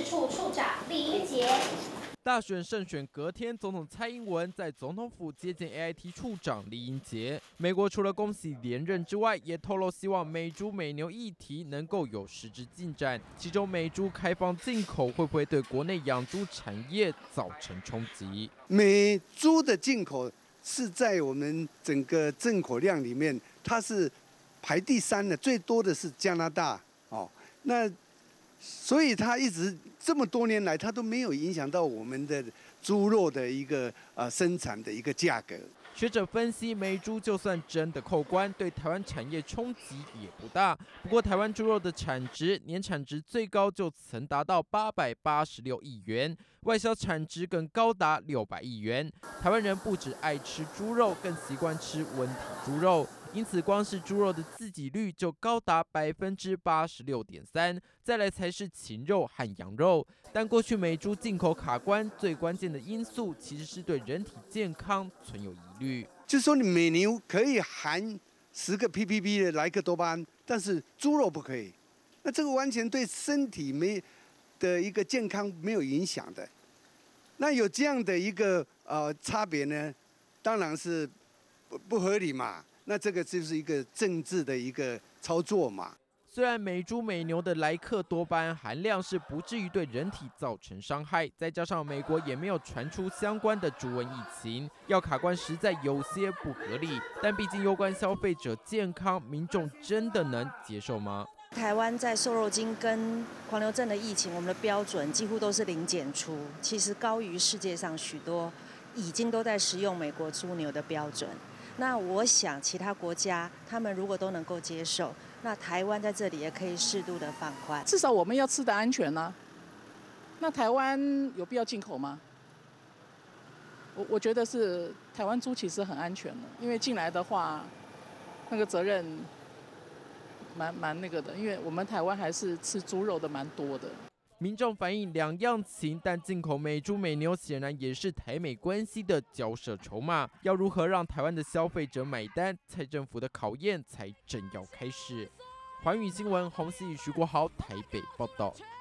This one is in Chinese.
处处长李英杰。 大选胜选隔天，总统蔡英文在总统府接见 AIT 处长李英杰。美国除了恭喜连任之外，也透露希望美猪美牛议题能够有实质进展。其中美猪开放进口会不会对国内养猪产业造成冲击？ 美猪的进口是在我们整个进口量里面，它是排第3的，最多的是加拿大哦。那所以它一直这么多年来，它都没有影响到我们的猪肉的一个生产的一个价格。 学者分析，美猪就算真的扣关，对台湾产业冲击也不大。不过，台湾猪肉的产值年产值最高就曾达到886亿元，外销产值更高达600亿元。台湾人不只爱吃猪肉，更习惯吃温体猪肉。因此，光是猪肉的自给率就高达86.3%，再来才是禽肉和羊肉。但过去美猪进口卡关，最关键的因素其实是对人体健康存有疑虑。 就是说，你美牛可以含10个 ppb 的莱克多巴胺，但是猪肉不可以。那这个完全对身体的一个健康没有影响的。那有这样的一个差别呢，当然是不合理嘛。那这个就是一个政治的一个操作嘛。 虽然美猪美牛的莱克多巴胺含量是不至于对人体造成伤害，再加上美国也没有传出相关的猪瘟疫情，要卡关实在有些不合理。但毕竟攸关消费者健康，民众真的能接受吗？ 台湾在瘦肉精跟狂牛症的疫情，我们的标准几乎都是零检出，其实高于世界上许多已经都在食用美国猪牛的标准。那我想，其他国家他们如果都能够接受，那台湾在这里也可以适度的放宽。 至少我们要吃的安全啊。那台湾有必要进口吗？我觉得是台湾猪其实很安全的，因为进来的话，那个责任蛮那个的，因为我们台湾还是吃猪肉的蛮多的。 民众反映两样情，但进口美猪美牛显然也是台美关系的交涉筹码。要如何让台湾的消费者买单，蔡政府的考验才正要开始。寰宇新闻洪熙宇、徐国豪台北报道。